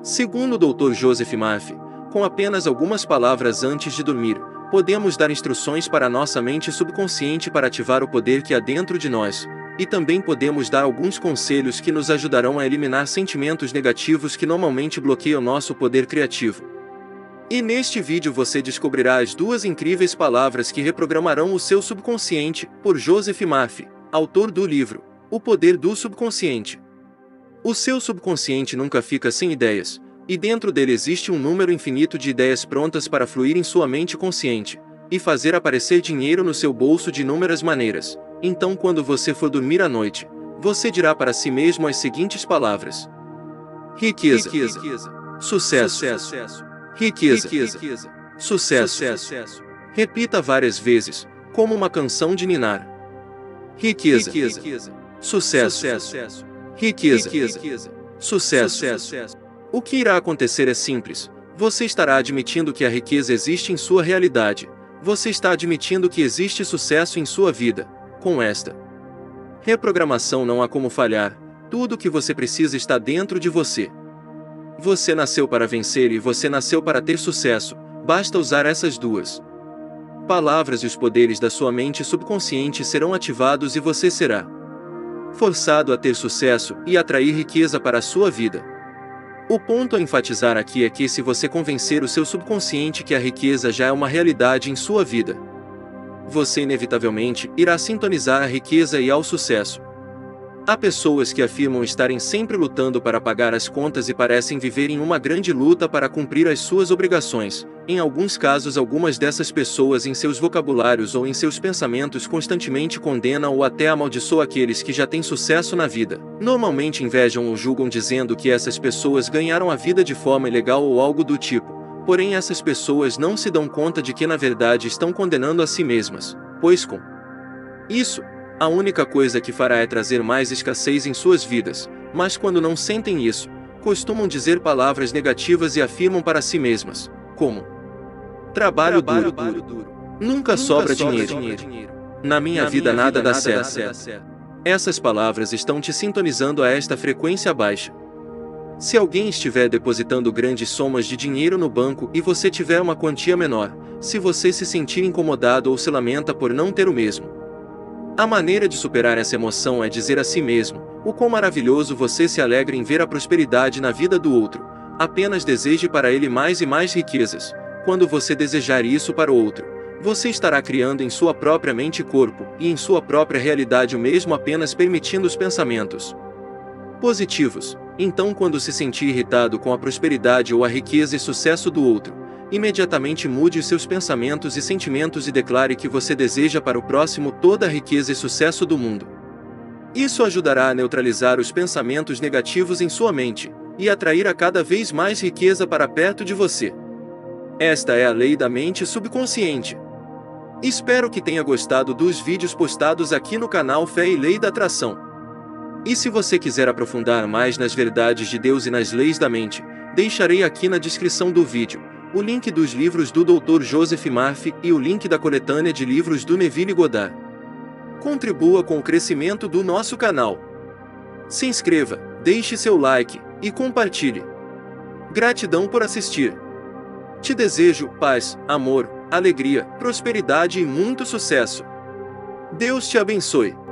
Segundo o Dr. Joseph Murphy, com apenas algumas palavras antes de dormir, podemos dar instruções para a nossa mente subconsciente para ativar o poder que há dentro de nós, e também podemos dar alguns conselhos que nos ajudarão a eliminar sentimentos negativos que normalmente bloqueiam nosso poder criativo. E neste vídeo você descobrirá as 2 incríveis palavras que reprogramarão o seu subconsciente, por Joseph Murphy, autor do livro O Poder do Subconsciente. O seu subconsciente nunca fica sem ideias, e dentro dele existe um número infinito de ideias prontas para fluir em sua mente consciente, e fazer aparecer dinheiro no seu bolso de inúmeras maneiras. Então, quando você for dormir à noite, você dirá para si mesmo as seguintes palavras: riqueza, sucesso, riqueza, sucesso. Repita várias vezes, como uma canção de ninar. Riqueza, sucesso, riqueza, sucesso. O que irá acontecer é simples. Você estará admitindo que a riqueza existe em sua realidade. Você está admitindo que existe sucesso em sua vida. Com esta reprogramação não há como falhar. Tudo o que você precisa está dentro de você. Você nasceu para vencer e você nasceu para ter sucesso. Basta usar essas 2 palavras e os poderes da sua mente subconsciente serão ativados e você será forçado a ter sucesso e atrair riqueza para a sua vida. O ponto a enfatizar aqui é que se você convencer o seu subconsciente que a riqueza já é uma realidade em sua vida, você inevitavelmente irá sintonizar à riqueza e ao sucesso. Há pessoas que afirmam estarem sempre lutando para pagar as contas e parecem viver em uma grande luta para cumprir as suas obrigações. Em alguns casos, algumas dessas pessoas em seus vocabulários ou em seus pensamentos constantemente condenam ou até amaldiçoam aqueles que já têm sucesso na vida. Normalmente invejam ou julgam dizendo que essas pessoas ganharam a vida de forma ilegal ou algo do tipo. Porém, essas pessoas não se dão conta de que na verdade estão condenando a si mesmas, pois com isso, a única coisa que fará é trazer mais escassez em suas vidas. Mas quando não sentem isso, costumam dizer palavras negativas e afirmam para si mesmas, como: trabalho duro. Nunca sobra dinheiro. Na minha vida nada dá certo. Essas palavras estão te sintonizando a esta frequência baixa. Se alguém estiver depositando grandes somas de dinheiro no banco e você tiver uma quantia menor, se você se sentir incomodado ou se lamenta por não ter o mesmo, a maneira de superar essa emoção é dizer a si mesmo: o quão maravilhoso você se alegra em ver a prosperidade na vida do outro. Apenas deseje para ele mais e mais riquezas. Quando você desejar isso para o outro, você estará criando em sua própria mente e corpo, e em sua própria realidade o mesmo apenas permitindo os pensamentos positivos. Então, quando se sentir irritado com a prosperidade ou a riqueza e sucesso do outro, imediatamente mude os seus pensamentos e sentimentos e declare que você deseja para o próximo toda a riqueza e sucesso do mundo. Isso ajudará a neutralizar os pensamentos negativos em sua mente, e atrair a cada vez mais riqueza para perto de você. Esta é a lei da mente subconsciente. Espero que tenha gostado dos vídeos postados aqui no canal Fé e Lei da Atração. E se você quiser aprofundar mais nas verdades de Deus e nas leis da mente, deixarei aqui na descrição do vídeo o link dos livros do Dr. Joseph Murphy e o link da coletânea de livros do Neville Goddard. Contribua com o crescimento do nosso canal. Se inscreva, deixe seu like e compartilhe. Gratidão por assistir. Te desejo paz, amor, alegria, prosperidade e muito sucesso. Deus te abençoe.